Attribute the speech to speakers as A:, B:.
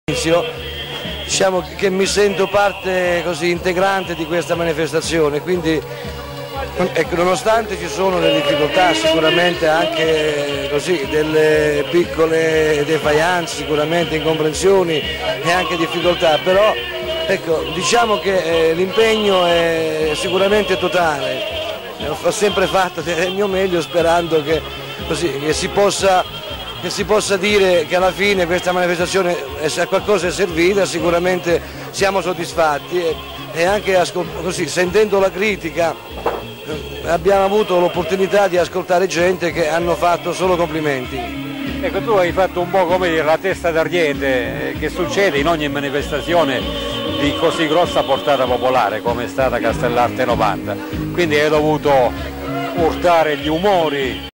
A: Diciamo che mi sento parte così integrante di questa manifestazione, quindi ecco, nonostante ci sono delle difficoltà, sicuramente anche così, delle piccole defiance, sicuramente incomprensioni e anche difficoltà, però ecco, diciamo che l'impegno è sicuramente totale. Ho sempre fatto del mio meglio sperando che, così, che si possa dire che alla fine questa manifestazione a qualcosa è servita. Sicuramente siamo soddisfatti e anche così, sentendo la critica abbiamo avuto l'opportunità di ascoltare gente che hanno fatto solo complimenti.
B: Ecco, tu hai fatto un po' come dire la testa d'argente che succede in ogni manifestazione di così grossa portata popolare come è stata Castellarte 90, quindi hai dovuto urtare gli umori.